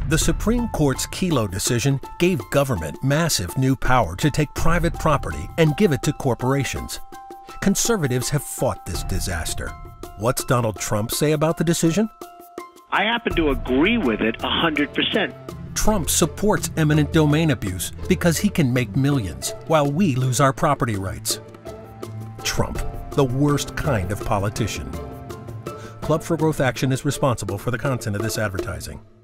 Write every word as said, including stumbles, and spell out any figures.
The Supreme Court's Kelo decision gave government massive new power to take private property and give it to corporations. Conservatives have fought this disaster. What's Donald Trump say about the decision? I happen to agree with it one hundred percent. Trump supports eminent domain abuse because he can make millions while we lose our property rights. Trump, the worst kind of politician. Club for Growth Action is responsible for the content of this advertising.